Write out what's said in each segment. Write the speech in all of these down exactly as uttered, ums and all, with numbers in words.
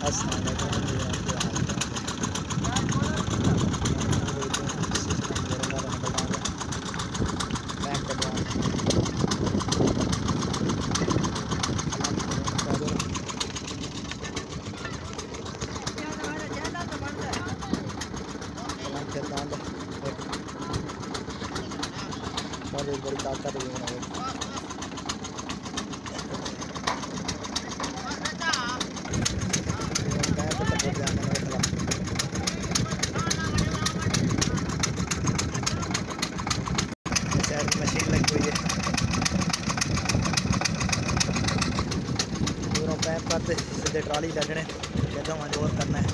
बस एक बड़ी ताकत है मशीन लगी हुई है पूरा पैप करते सीधे ट्राली लगने कहता हूँ जोर करना है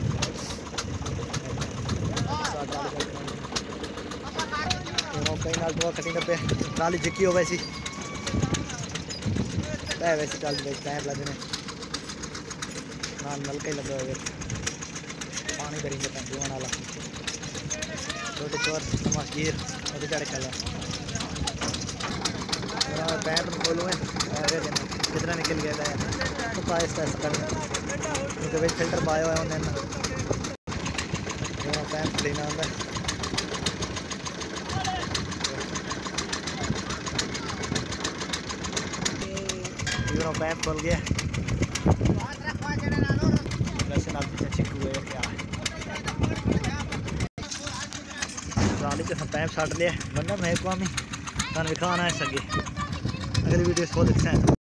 कई नाल तो कटिंग पे ट्राली जिक्की हो वैसी वैसी ट्राली पैप लगने नाल नलका ही लगा हुआ पानी करेंगे धीवन वाला छोटे चोर नमस गिर और चढ़ चला पैप खोलूँ कितना निकल गया था तो आहिस्ता आहिस्ता करना क्योंकि वे फिल्टर पाया हुआ उन्हें पैप लेना होता पैप खोल गया वैसे नाल पीछे चिक्कू है क्या है ट्राली के पैप छाट लिया बंदा मैं को दिखाना है सके अगली वीडियो बहुत अच्छा है।